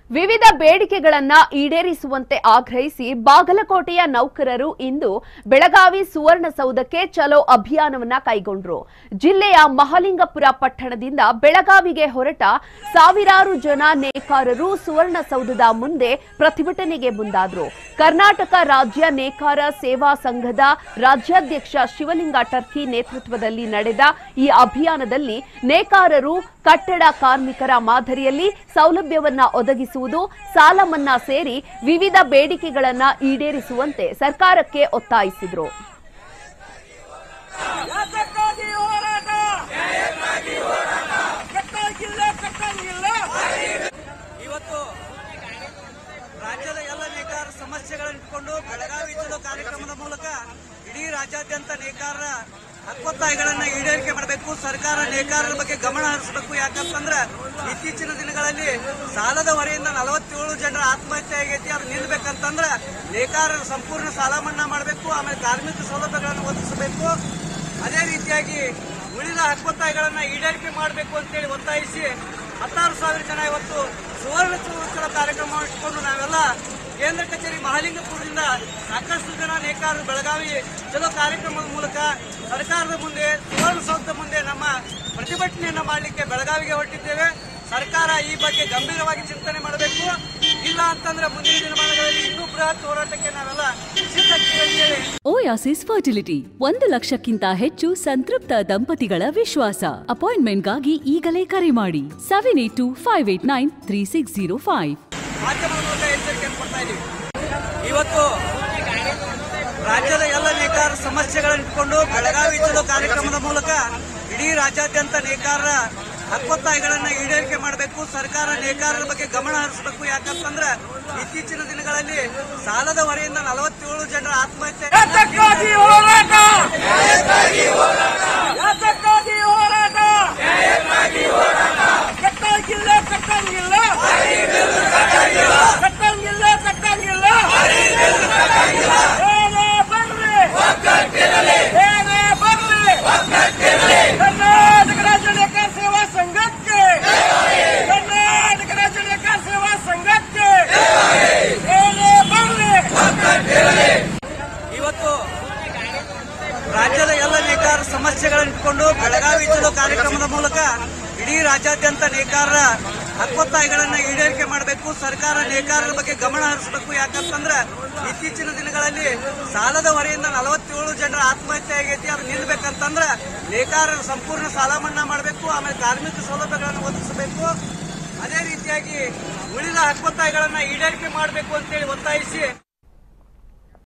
ವಿವಿಧ ಬೇಡಿಕೆಗಳನ್ನ ಈಡೇರಿಸುವಂತೆ ಆಗ್ರಹಿಸಿ ಬಾಗಲಕೋಟೆಯ ನೌಕರರು ಇಂದು ಬೆಳಗಾವಿ ಸುವರ್ಣಸೌಧಕ್ಕೆ ಚಲೋ ಅಭಿಯಾನವನ್ನ ಕೈಗೊಂಡರು. ಜಿಲ್ಲೆಯ ಮಹಲಿಂಗಪುರ ಪಟ್ಟಣದಿಂದ ಬೆಳಗಾವಿಗೆ ಹೊರಟ ಸಾವಿರಾರು ಜನ ನೇಕಾರರು ಸುವರ್ಣಸೌಧದ ಮುಂದೆ ಪ್ರತಿಭಟನೆಗೆ ಮುಂದಾದರು. ಕರ್ನಾಟಕ ರಾಜ್ಯ ನೇಕಾರ ಸೇವಾ ಸಂಘದ ರಾಜ್ಯಾಧ್ಯಕ್ಷ ಶಿವಲಿಂಗ ಟರ್ಕಿ ನೇತೃತ್ವದಲ್ಲಿ ನಡೆದ ಈ ಅಭಿಯಾನದಲ್ಲಿ ನೇಕಾರರು ಕಟ್ಟಡ ಕಾರ್ಮಿಕರ ಮಾದರಿಯಲ್ಲಿ ಸೌಲಭ್ಯವನ್ನ ಒದಗಿಸುವುದು, ಸಾಲ ಮನ್ನಾ ಸೇರಿ ವಿವಿಧ ಬೇಡಿಕೆಗಳನ್ನ ಈಡೇರಿಸುವಂತೆ ಸರ್ಕಾರಕ್ಕೆ ಒತ್ತಾಯಿಸಿದರು. ಇವತ್ತು ರಾಜ್ಯದ ಎಲ್ಲ ನೇಕಾರ ಸಮಸ್ಯೆಗಳನ್ನು ಇಟ್ಟುಕೊಂಡು ಬೆಳಗಾವಿ ಚಲೋ ಕಾರ್ಯಕ್ರಮದ ಮೂಲಕ ಇಡೀ ರಾಜ್ಯಾದ್ಯಂತ ನೇಕಾರರ ಹಕ್ಕೊತ್ತಾಯಗಳನ್ನ ಈಡೇರಿಕೆ ಮಾಡಬೇಕು. ಸರ್ಕಾರ ನೇಕಾರರ ಬಗ್ಗೆ ಗಮನ ಹರಿಸಬೇಕು. ಯಾಕಂತಂದ್ರೆ ಇತ್ತೀಚಿನ ದಿನಗಳಲ್ಲಿ ಸಾಲದ ಹೊರೆಯಿಂದ 47 ಜನರ ಆತ್ಮಹತ್ಯೆ ಆಗೈತಿ. ಅದು ನಿಲ್ಬೇಕಂತಂದ್ರೆ ನೇಕಾರರ ಸಂಪೂರ್ಣ ಸಾಲ ಮನ್ನಾ ಮಾಡಬೇಕು. ಆಮೇಲೆ ಕಾರ್ಮಿಕ ಸೌಲಭ್ಯಗಳನ್ನು ಒದಗಿಸಬೇಕು. ಅದೇ ರೀತಿಯಾಗಿ ಉಳಿದ ಹಕ್ಕೊತ್ತಾಯಗಳನ್ನ ಈಡೇರಿಕೆ ಮಾಡಬೇಕು ಅಂತೇಳಿ ಒತ್ತಾಯಿಸಿ 16,000 ಜನ ಇವತ್ತು ಸುವರ್ಣ ಚಲೋ ಕಾರ್ಯಕ್ರಮ ಇಟ್ಕೊಂಡು ನಾವೆಲ್ಲ ಕೇಂದ್ರ ಕಚೇರಿ ಮಹಾಲಿಂಗಪುರದಿಂದ ಸಾಕಷ್ಟು ಜನ ನೇಕಾರರು ಬೆಳಗಾವಿ ಚಲೋ ಕಾರ್ಯಕ್ರಮದ ಮೂಲಕ ಸರ್ಕಾರದ ಮುಂದೆ ಸುವರ್ಣಸೌಧದ ಮುಂದೆ ನಮ್ಮ ಪ್ರತಿಭಟನೆಯನ್ನ ಮಾಡಲಿಕ್ಕೆ ಬೆಳಗಾವಿಗೆ ಹೊರಟಿದ್ದೇವೆ. ಸರ್ಕಾರ ಈ ಬಗ್ಗೆ ಗಂಭೀರವಾಗಿ ಚಿಂತನೆ ಮಾಡಬೇಕು. ಇಲ್ಲ ಅಂತಂದ್ರೆ ಮುಂದಿನ ದಿನಮಾನಗಳಲ್ಲಿ ಇನ್ನೂ ಬೃಹತ್ ಹೋರಾಟಕ್ಕೆ ನಾವೆಲ್ಲ ಸಿದ್ಧತೆ. ಓಯಾಸಿಸ್ ಫರ್ಟಿಲಿಟಿ 1 ಲಕ್ಷಕ್ಕಿಂತ ಹೆಚ್ಚು ಸಂತೃಪ್ತ ದಂಪತಿಗಳ ವಿಶ್ವಾಸ. ಅಪಾಯಿಂಟ್ಮೆಂಟ್ಗಾಗಿ ಈಗಲೇ ಕರೆ ಮಾಡಿ 7825893605. ಮಾಧ್ಯಮದ ಮೂಲಕ ಎಚ್ಚರಿಕೆಯನ್ನು ಕೊಡ್ತಾ ಇದ್ದೀವಿ. ಇವತ್ತು ರಾಜ್ಯದ ಎಲ್ಲ ನೇಕಾರ ಸಮಸ್ಯೆಗಳನ್ನು ಇಟ್ಟುಕೊಂಡು ಬೆಳಗಾವಿ ಚಲೋ ಕಾರ್ಯಕ್ರಮದ ಮೂಲಕ ಇಡೀ ರಾಜ್ಯಾದ್ಯಂತ ನೇಕಾರರ ಹಕ್ಕೊತ್ತಾಯಗಳನ್ನ ಈಡೇರಿಕೆ ಮಾಡಬೇಕು. ಸರ್ಕಾರ ನೇಕಾರರ ಬಗ್ಗೆ ಗಮನ ಹರಿಸಬೇಕು. ಯಾಕಂತಂದ್ರೆ ಇತ್ತೀಚಿನ ದಿನಗಳಲ್ಲಿ ಸಾಲದ ಹೊರೆಯಿಂದ 47 ಜನರ ಆತ್ಮಹತ್ಯೆ. ಇವತ್ತು ರಾಜ್ಯದ ಎಲ್ಲ ನೇಕಾರ ಸಮಸ್ಯೆಗಳನ್ನು ಇಟ್ಟುಕೊಂಡು ಬೆಳಗಾವಿ ಚಲೋ ಕಾರ್ಯಕ್ರಮದ ಮೂಲಕ ಇಡೀ ರಾಜ್ಯಾದ್ಯಂತ ನೇಕಾರರ ಹಕ್ಕೊತ್ತಾಯಗಳನ್ನ ಈಡೇರಿಕೆ ಮಾಡಬೇಕು. ಸರ್ಕಾರ ನೇಕಾರರ ಬಗ್ಗೆ ಗಮನ ಹರಿಸಬೇಕು. ಯಾಕಂತಂದ್ರೆ ಇತ್ತೀಚಿನ ದಿನಗಳಲ್ಲಿ ಸಾಲದ ಹೊರೆಯಿಂದ 47 ಜನರ ಆತ್ಮಹತ್ಯೆ ಆಗೈತಿ. ಅದು ನಿಲ್ಬೇಕಂತಂದ್ರೆ ನೇಕಾರರ ಸಂಪೂರ್ಣ ಸಾಲ ಮನ್ನಾ ಮಾಡಬೇಕು. ಆಮೇಲೆ ಕಾರ್ಮಿಕ ಸೌಲಭ್ಯಗಳನ್ನು ಒದಗಿಸಬೇಕು. ಅದೇ ರೀತಿಯಾಗಿ ಉಳಿದ ಹಕ್ಕೊತ್ತಾಯಗಳನ್ನ ಈಡೇರಿಕೆ ಮಾಡಬೇಕು ಅಂತೇಳಿ ಒತ್ತಾಯಿಸಿ